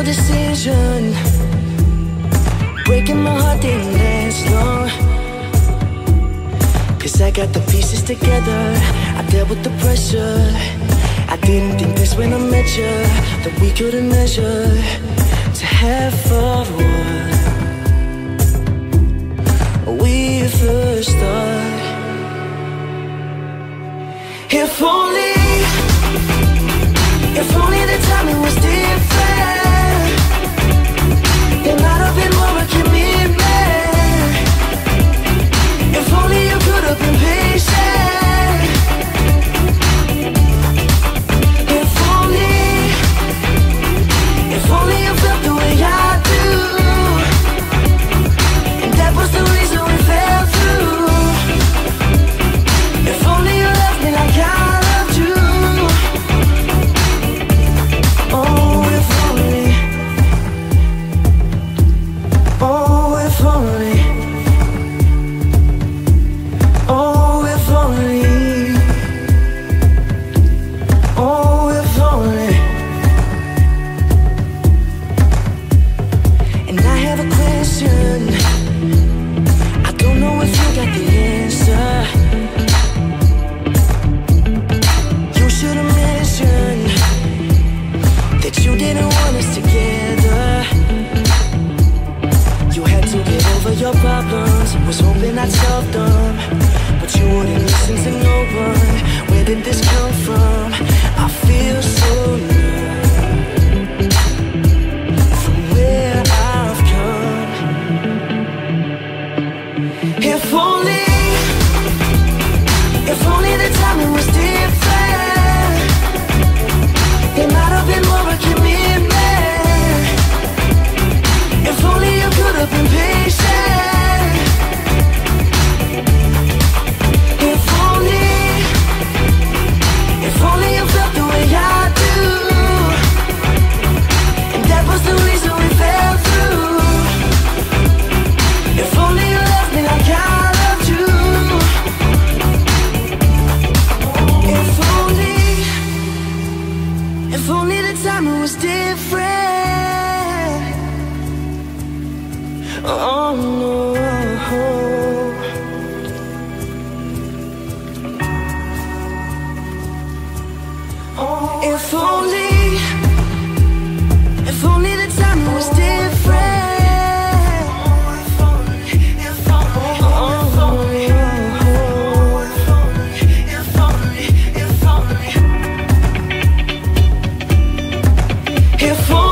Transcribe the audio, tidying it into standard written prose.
decision. Breaking my heart didn't last long, 'cause I got the pieces together. I dealt with the pressure. I didn't think this when I met you, that we couldn't measure to half of what we first thought. If only the timing was different, there might have been more of a commitment. If only you could have been patient. If only you felt the way I do, and that was the reason we fell through. If only you loved me like I loved you. Oh, if only. Oh, if only. Oh, if only. Oh, if only. And I have a question. I don't know if you got the answer. You should have mentioned that you didn't want us together. You had to get over your problems, was hoping I'd solve them, but you wouldn't listen to no one. Where did this come from? I feel so numb from where I've come. If only the timing was different, there might have been more of a commitment. If only you could have been patient. If only you felt the way I do, and that was the reason we fell through. If only you loved me like I loved you. If only the timing was different. Oh no. If only the timing was different. If only.